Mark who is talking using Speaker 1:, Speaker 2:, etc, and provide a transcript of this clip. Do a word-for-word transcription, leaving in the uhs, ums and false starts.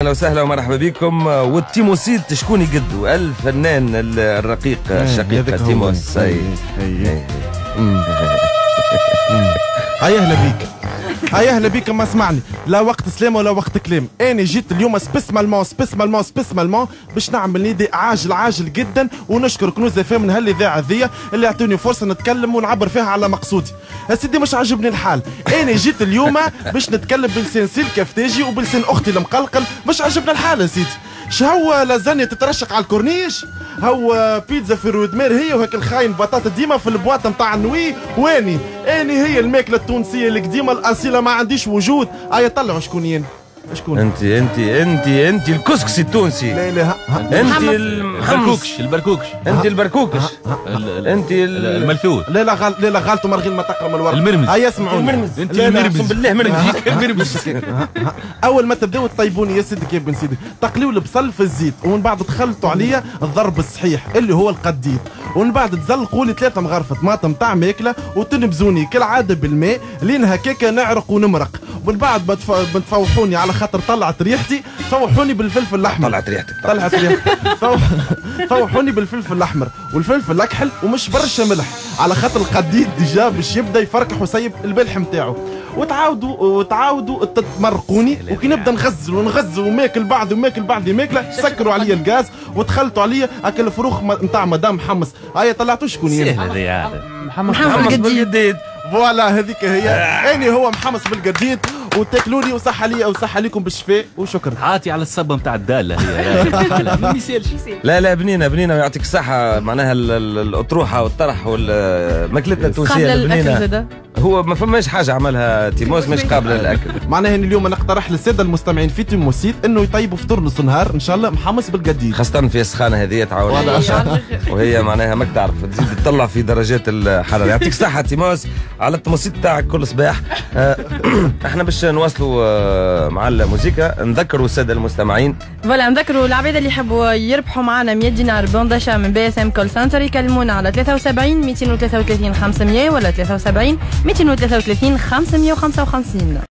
Speaker 1: اهلا وسهلا ومرحبا بكم. والتيموسيد شكون يقدو؟ الفنان الرقيق الشقيق تيموس. اي
Speaker 2: هيا اهلا بيك، هيا اهلا بيك. ما اسمعني، لا وقت سلام ولا وقت كلام. انا جيت اليوم سبيسمالمون سبيسمالمون سبيسمالمون باش نعمل نداء عاجل عاجل جدا، ونشكر كنوز اف ام من هالاذاعه ذي اللي يعطوني فرصه نتكلم ونعبر فيها على مقصودي. يا سيدي مش عاجبني الحال، انا جيت اليوم باش نتكلم بلسان سيل كفتاجي وبلسان اختي المقلقل. مش عاجبنا الحال يا سيدي. شهو لازانيا تترشق على الكورنيش، هو بيتزا في رودمير هي، وهيك الخاين بطاطا ديما في البواطه نتاع النوي. واني اني هي الماكله التونسيه القديمه الاصيله، ما عنديش وجود. ايا طلعوا شكون ين شكون
Speaker 1: انت انت انت انت الكسكسي التونسي.
Speaker 2: لا لا
Speaker 1: انت
Speaker 3: البركوكش البركوكش
Speaker 1: انت البركوكش
Speaker 3: انت الملثوث.
Speaker 2: لا لا غال لا لا غالطوا مرغين ما تقرا من الورق.
Speaker 3: المرمز.
Speaker 2: هيا اسمعوني.
Speaker 1: المرمز.
Speaker 3: انت
Speaker 1: المرمز بالله مرمز.
Speaker 3: المرمز.
Speaker 2: اول ما تبداو تطيبوني يا سيدك يا بن سيدي، تقليو البصل في الزيت، ومن بعد تخلطوا عليا الضرب الصحيح اللي هو القديد، ومن بعد تزلقوا لي ثلاثه مغرفه طماطم تاع ماكله، وتنبزوني كالعاده بالماء لين هكاكا نعرق ونمرق. ومن بعد بتفوحوني على خاطر طلعت ريحتي، فوحوني بالفلفل الاحمر.
Speaker 1: طلعت ريحتك
Speaker 2: طلعت ريحتك. فوحوني بالفلفل الاحمر والفلفل الاكحل، ومش برشا ملح على خاطر القديد ديجا باش يبدا يفركح ويسيب الملح نتاعو. وتعاودوا وتعاودوا تمرقوني، وكي نبدا نغزل ونغزل وماكل بعد وماكل بعد ماكله، سكروا عليا الغاز وتخلطوا عليا هكا الفروخ نتاع مدام حمص. هيا طلعتوا شكون هي؟
Speaker 3: محمد
Speaker 1: محمد بالجديد.
Speaker 2: فوالا هذيك هي. اني هو محمص بالجديد، وتاكلوني وصحة لي وصحة لكم بالشفاء وشكرا.
Speaker 3: عاطي على الصبه نتاع الداله هي. ما يسالش.
Speaker 1: لا لا بنينه بنينه ويعطيك الصحة. معناها الأطروحة والطرح والماكلتنا التونسية البنينة. هو ما فماش حاجة عملها تيموس مش قابلة للأكل.
Speaker 2: معناها إن اليوم نقترح للسادة المستمعين في تيموسيد إنه يطيبوا فطور نص نهار إن شاء الله محمص بالجديد.
Speaker 1: خاصة في السخانة هذه تعاون وهي معناها ماك تعرف تزيد تطلع في درجات الحرارة. يعطيك الصحة تيموس على التموسيد تاعك كل صباح. احنا باش نواصلوا مع الموسيقى. نذكروا السادة المستمعين
Speaker 4: فوالا نذكروا العباد اللي يحبوا يربحوا معنا مية دينار بونداشا من بي اس ام كول سنتر يكلمونا على ثلاثة وسبعين مئتين وثلاثة وثلاثين خمسمية ولا ثلاثة وسبعين مئتين وثلاثة وثلاثين خمسمية وخمسة وخمسين.